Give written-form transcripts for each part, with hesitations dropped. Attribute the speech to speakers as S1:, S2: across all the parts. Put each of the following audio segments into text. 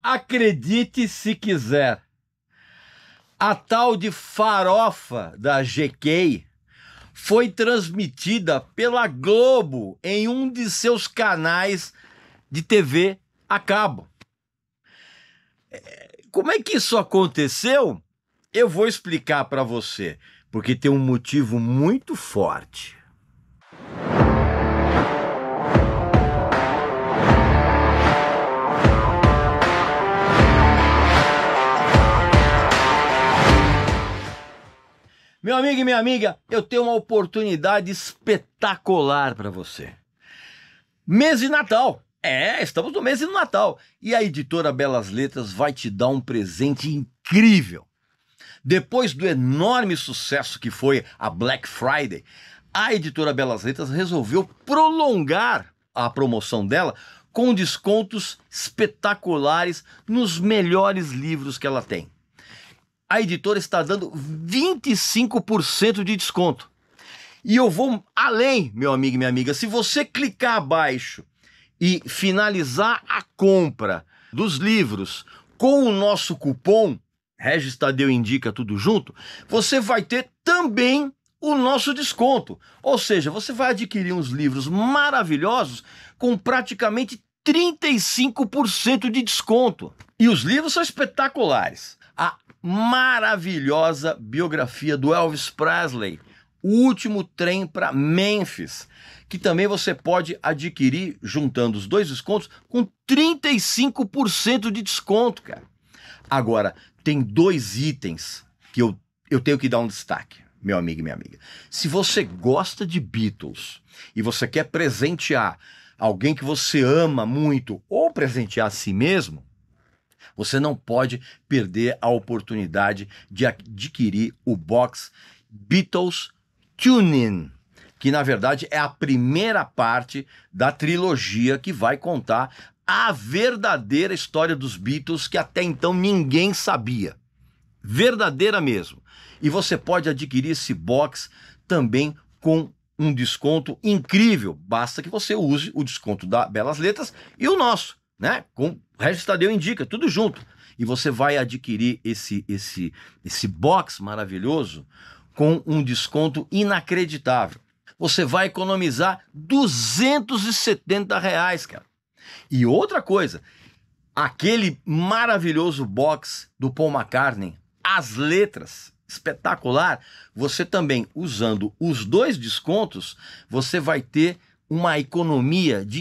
S1: Acredite se quiser, a tal de farofa da GK foi transmitida pela Globo em um de seus canais de TV a cabo. Como é que isso aconteceu? Eu vou explicar para você, porque tem um motivo muito forte. Meu amigo e minha amiga, eu tenho uma oportunidade espetacular para você. Mês de Natal. Estamos no mês de Natal. E a editora Belas Letras vai te dar um presente incrível. Depois do enorme sucesso que foi a Black Friday, a editora Belas Letras resolveu prolongar a promoção dela com descontos espetaculares nos melhores livros que ela tem. A editora está dando 25% de desconto. E eu vou além, meu amigo e minha amiga. Se você clicar abaixo e finalizar a compra dos livros com o nosso cupom Regis Tadeu Indica Tudo Junto, você vai ter também o nosso desconto. Ou seja, você vai adquirir uns livros maravilhosos com praticamente 35% de desconto. E os livros são espetaculares. A maravilhosa biografia do Elvis Presley, O Último Trem para Memphis, que também você pode adquirir juntando os dois descontos com 35% de desconto, cara. Agora, tem dois itens que eu tenho que dar um destaque, meu amigo e minha amiga. Se você gosta de Beatles e você quer presentear alguém que você ama muito ou presentear a si mesmo, você não pode perder a oportunidade de adquirir o box Beatles Tune-In, que na verdade é a primeira parte da trilogia que vai contar a verdadeira história dos Beatles que até então ninguém sabia. Verdadeira mesmo. E você pode adquirir esse box também com um desconto incrível. Basta que você use o desconto da Belas Letras e o nosso, né? Com Regis Tadeu Indica, tudo junto. E você vai adquirir esse box maravilhoso com um desconto inacreditável. Você vai economizar R$270, cara. E outra coisa, aquele maravilhoso box do Paul McCartney, As Letras, espetacular, você também, usando os dois descontos, você vai ter uma economia de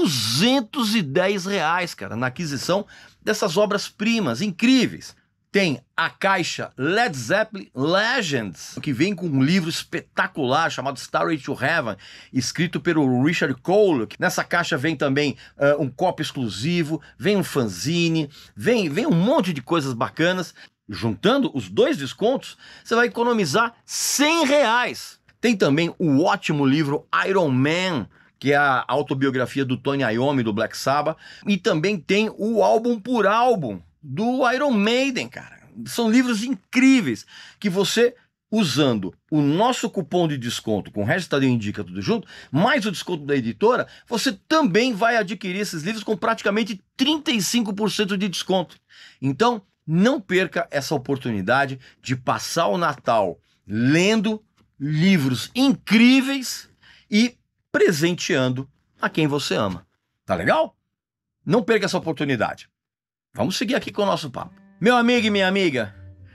S1: R$210, cara, na aquisição dessas obras-primas incríveis. Tem a caixa Led Zeppelin Legends, que vem com um livro espetacular chamado Stairway to Heaven, escrito pelo Richard Cole. Nessa caixa vem também um copo exclusivo, vem um fanzine, vem um monte de coisas bacanas. Juntando os dois descontos, você vai economizar R$100. Tem também o ótimo livro Iron Man, que é a autobiografia do Tony Iommi, do Black Sabbath, e também tem o álbum por álbum do Iron Maiden, cara. São livros incríveis que você, usando o nosso cupom de desconto com o Regis Tadeu Indica Tudo Junto, mais o desconto da editora, você também vai adquirir esses livros com praticamente 35% de desconto. Então, não perca essa oportunidade de passar o Natal lendo livros incríveis e presenteando a quem você ama. Tá legal? Não perca essa oportunidade. Vamos seguir aqui com o nosso papo. Meu amigo e minha amiga,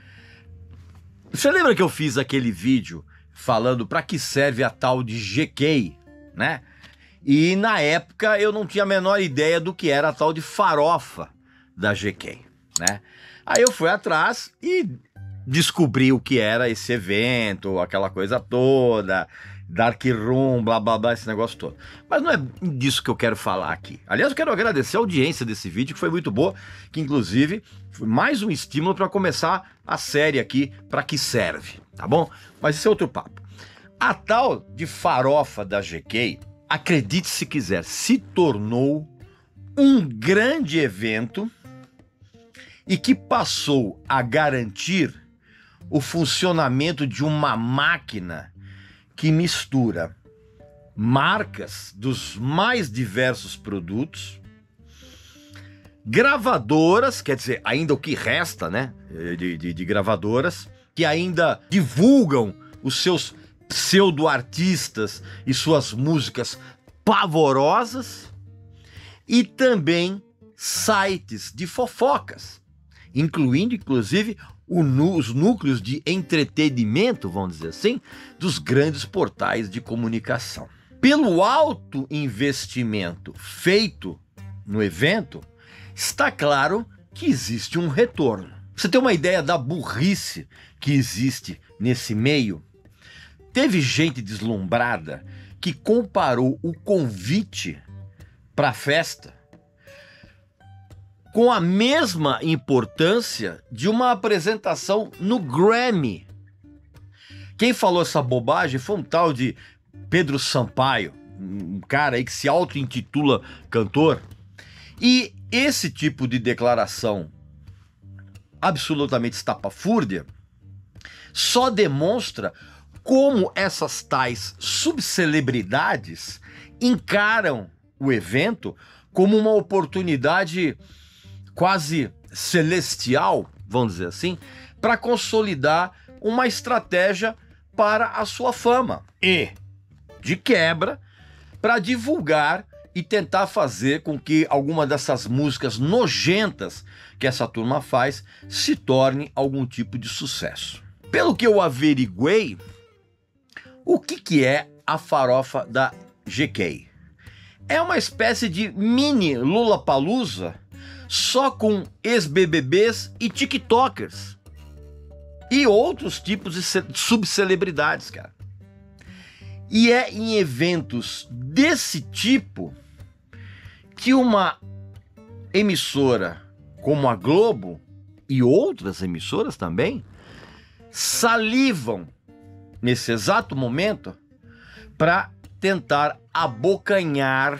S1: você lembra que eu fiz aquele vídeo falando para que serve a tal de GK, né? E na época eu não tinha a menor ideia do que era a tal de farofa da GK, né? Aí eu fui atrás e descobri o que era esse evento, aquela coisa toda, Dark Room, blá blá blá, esse negócio todo. Mas não é disso que eu quero falar aqui. Aliás, eu quero agradecer a audiência desse vídeo, que foi muito boa, que inclusive foi mais um estímulo para começar a série aqui, para que serve, tá bom? Mas esse é outro papo. A tal de farofa da GK, acredite se quiser, se tornou um grande evento e que passou a garantir o funcionamento de uma máquina que mistura marcas dos mais diversos produtos, gravadoras, quer dizer, ainda o que resta, né, de gravadoras, que ainda divulgam os seus pseudo-artistas e suas músicas pavorosas, e também sites de fofocas, incluindo, inclusive, os núcleos de entretenimento, vamos dizer assim, dos grandes portais de comunicação. Pelo alto investimento feito no evento, está claro que existe um retorno. Você tem uma ideia da burrice que existe nesse meio? Teve gente deslumbrada que comparou o convite para a festa com a mesma importância de uma apresentação no Grammy. Quem falou essa bobagem foi um tal de Pedro Sampaio, um cara aí que se auto-intitula cantor. E esse tipo de declaração absolutamente estapafúrdia só demonstra como essas tais subcelebridades encaram o evento como uma oportunidade quase celestial, vamos dizer assim, para consolidar uma estratégia para a sua fama e, de quebra, para divulgar e tentar fazer com que alguma dessas músicas nojentas que essa turma faz se torne algum tipo de sucesso. Pelo que eu averiguei, o que é a farofa da GK? É uma espécie de mini Lollapalooza, só com ex-BBBs e TikTokers. E outros tipos de subcelebridades, cara. E é em eventos desse tipo que uma emissora como a Globo e outras emissoras também salivam nesse exato momento para tentar abocanhar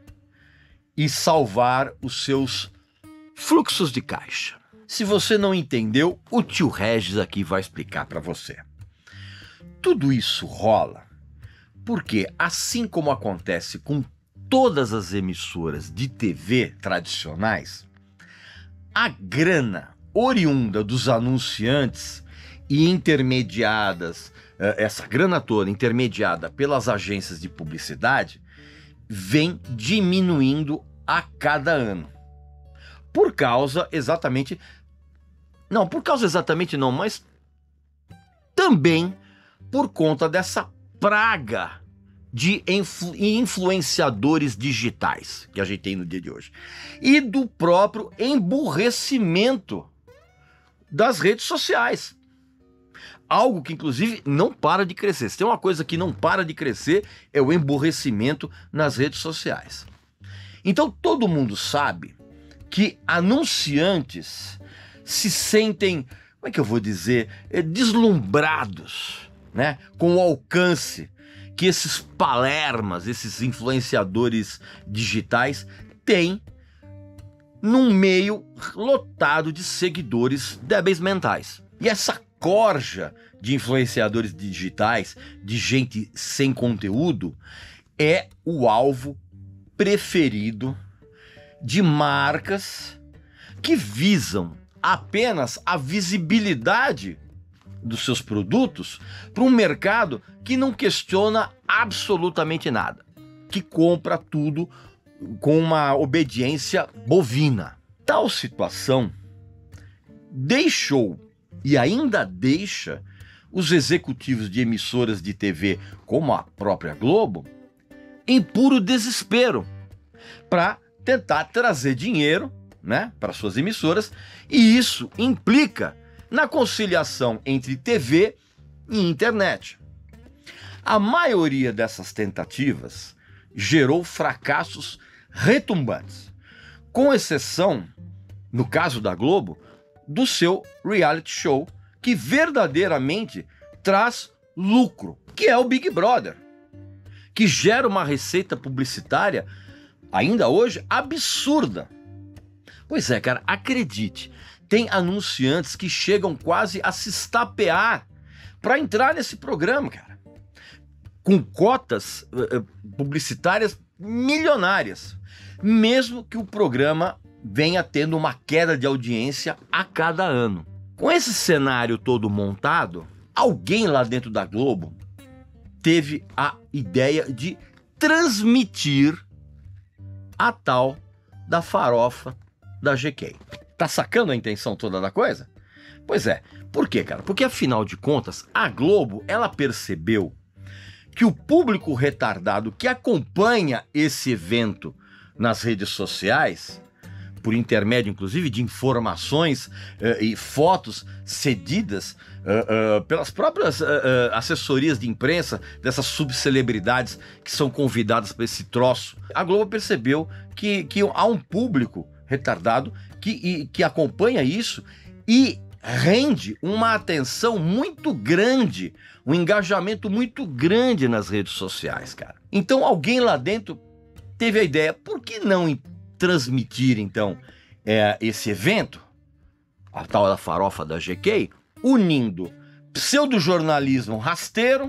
S1: e salvar os seus fluxos de caixa. Se você não entendeu, o tio Regis aqui vai explicar para você. Tudo isso rola porque, assim como acontece com todas as emissoras de TV tradicionais, a grana oriunda dos anunciantes e intermediadas, essa grana toda intermediada pelas agências de publicidade, vem diminuindo a cada ano. Por causa exatamente não, mas também por conta dessa praga de influenciadores digitais que a gente tem no dia de hoje. E do próprio emburrecimento das redes sociais. Algo que, inclusive, não para de crescer. Se tem uma coisa que não para de crescer, é o emburrecimento nas redes sociais. Então, todo mundo sabe que anunciantes se sentem, como é que eu vou dizer, deslumbrados, né, com o alcance que esses palermas, esses influenciadores digitais têm num meio lotado de seguidores débeis mentais. E essa corja de influenciadores digitais, de gente sem conteúdo, é o alvo preferido de marcas que visam apenas a visibilidade dos seus produtos para um mercado que não questiona absolutamente nada, que compra tudo com uma obediência bovina. Tal situação deixou e ainda deixa os executivos de emissoras de TV, como a própria Globo, em puro desespero para tentar trazer dinheiro, né, para suas emissoras, e isso implica na conciliação entre TV e internet. A maioria dessas tentativas gerou fracassos retumbantes, com exceção, no caso da Globo, do seu reality show, que verdadeiramente traz lucro, que é o Big Brother, que gera uma receita publicitária, ainda hoje, absurda. Pois é, cara, acredite, tem anunciantes que chegam quase a se estapear para entrar nesse programa, cara, com cotas publicitárias milionárias, mesmo que o programa venha tendo uma queda de audiência a cada ano. Com esse cenário todo montado, alguém lá dentro da Globo teve a ideia de transmitir a tal da farofa da GK. Tá sacando a intenção toda da coisa? Pois é. Por quê, cara? Porque afinal de contas, a Globo, ela percebeu que o público retardado que acompanha esse evento nas redes sociais, por intermédio inclusive de informações e fotos cedidas pelas próprias assessorias de imprensa dessas subcelebridades que são convidadas para esse troço, a Globo percebeu que há um público retardado que acompanha isso e rende uma atenção muito grande, um engajamento muito grande nas redes sociais, cara. Então alguém lá dentro teve a ideia, por que não transmitir então esse evento, a tal da farofa da GK, unindo pseudojornalismo rasteiro,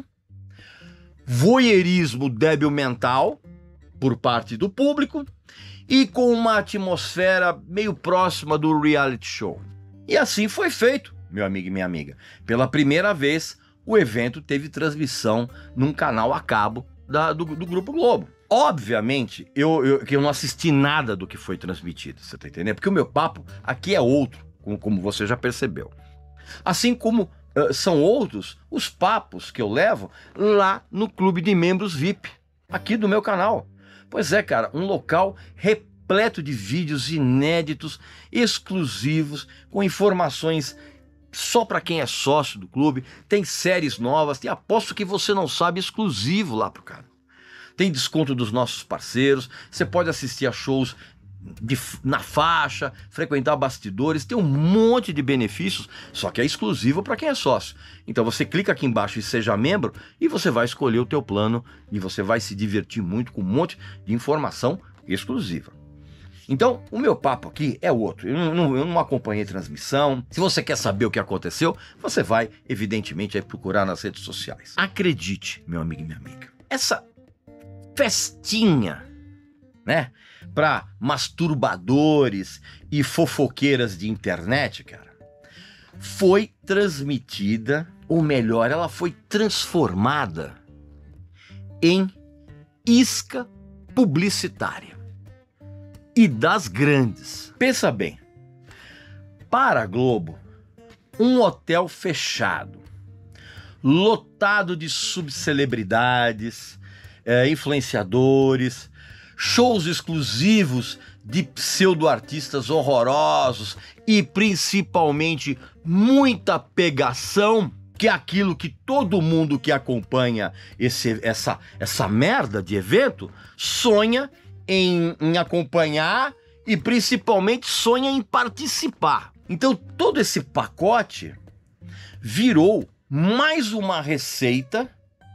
S1: voyeurismo débil mental por parte do público e com uma atmosfera meio próxima do reality show. E assim foi feito, meu amigo e minha amiga. Pela primeira vez, o evento teve transmissão num canal a cabo do Grupo Globo. Obviamente, eu não assisti nada do que foi transmitido, você tá entendendo? Porque o meu papo aqui é outro, como você já percebeu. Assim como são outros os papos que eu levo lá no Clube de Membros VIP, aqui do meu canal. Pois é, cara, um local repleto de vídeos inéditos, exclusivos, com informações só para quem é sócio do clube, tem séries novas, e aposto que você não sabe, exclusivo lá pro cara. Tem desconto dos nossos parceiros, você pode assistir a shows na faixa, frequentar bastidores, tem um monte de benefícios, só que é exclusivo para quem é sócio. Então você clica aqui embaixo e seja membro e você vai escolher o teu plano e você vai se divertir muito com um monte de informação exclusiva. Então, o meu papo aqui é outro, eu não acompanhei transmissão. Se você quer saber o que aconteceu, você vai, evidentemente, procurar nas redes sociais. Acredite, meu amigo e minha amiga, essa festinha, né, para masturbadores e fofoqueiras de internet, cara, foi transmitida, ou melhor, ela foi transformada em isca publicitária. E das grandes. Pensa bem, para a Globo, um hotel fechado, lotado de subcelebridades, influenciadores, shows exclusivos de pseudo-artistas horrorosos e principalmente muita pegação, que é aquilo que todo mundo que acompanha essa merda de evento sonha em acompanhar e principalmente sonha em participar. Então todo esse pacote virou mais uma receita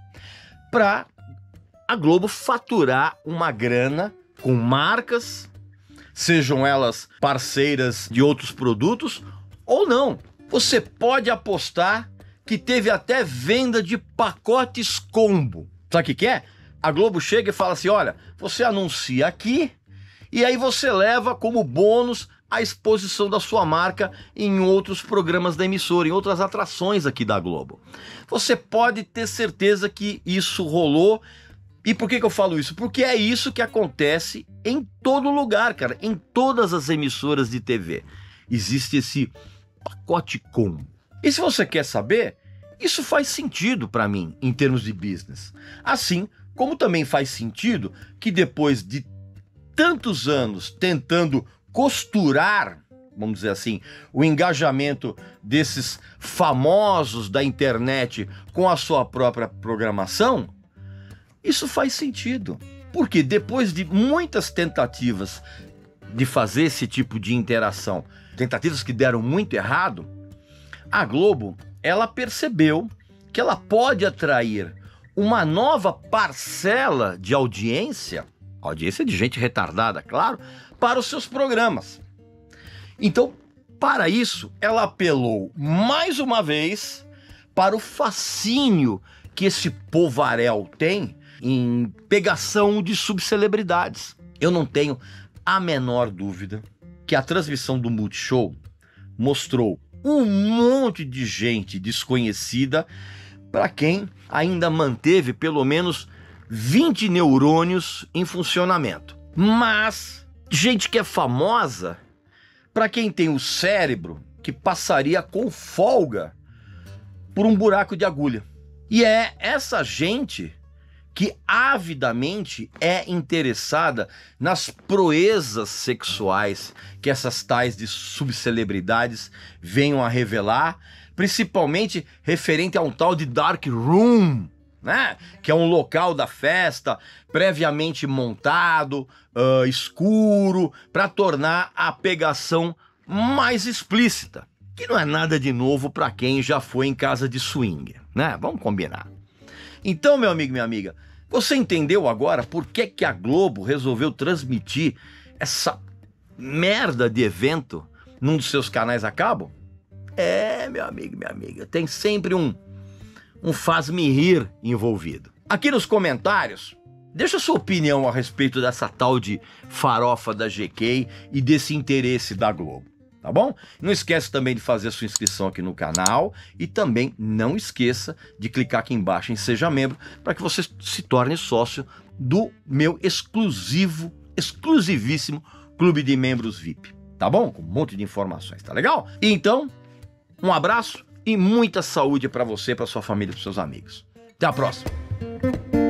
S1: para a Globo faturar uma grana com marcas, sejam elas parceiras de outros produtos ou não. Você pode apostar que teve até venda de pacotes combo. Sabe o que é? A Globo chega e fala assim, olha, você anuncia aqui e aí você leva como bônus a exposição da sua marca em outros programas da emissora, em outras atrações aqui da Globo. Você pode ter certeza que isso rolou. E por que eu falo isso? Porque é isso que acontece em todo lugar, cara, em todas as emissoras de TV. Existe esse pacote combo. E se você quer saber, isso faz sentido para mim em termos de business. Assim como também faz sentido que depois de tantos anos tentando costurar, vamos dizer assim, o engajamento desses famosos da internet com a sua própria programação, isso faz sentido. Porque depois de muitas tentativas de fazer esse tipo de interação, tentativas que deram muito errado, a Globo, ela percebeu que ela pode atrair uma nova parcela de audiência de gente retardada, claro, para os seus programas. Então, para isso, ela apelou mais uma vez para o fascínio que esse povaréu tem em pegação de subcelebridades. Eu não tenho a menor dúvida que a transmissão do Multishow mostrou um monte de gente desconhecida para quem ainda manteve pelo menos 20 neurônios em funcionamento. Mas gente que é famosa para quem tem o cérebro que passaria com folga por um buraco de agulha. E é essa gente que avidamente é interessada nas proezas sexuais que essas tais de subcelebridades venham a revelar, principalmente referente a um tal de dark room, né? Que é um local da festa previamente montado, escuro, para tornar a pegação mais explícita, que não é nada de novo para quem já foi em casa de swing, né? Vamos combinar. Então, meu amigo, minha amiga, você entendeu agora por que a Globo resolveu transmitir essa merda de evento num dos seus canais a cabo? É, meu amigo, minha amiga, tem sempre um faz-me rir envolvido. Aqui nos comentários, deixa sua opinião a respeito dessa tal de farofa da GK e desse interesse da Globo, tá bom? Não esquece também de fazer sua inscrição aqui no canal e também não esqueça de clicar aqui embaixo em Seja Membro para que você se torne sócio do meu exclusivíssimo clube de membros VIP, tá bom? Com um monte de informações, tá legal? Então, um abraço e muita saúde para você, para sua família e para seus amigos. Até a próxima!